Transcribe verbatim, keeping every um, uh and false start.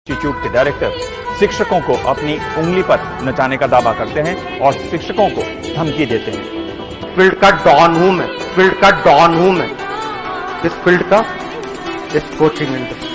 Institute के director शिक्षकों को अपनी उंगली पर नचाने का दावा करते हैं और शिक्षकों को धमकी देते हैं। फील्ड का डॉन हूं मैं, फील्ड का डॉन हूं मैं, इस फील्ड का, इस कोचिंग इंडस्ट्री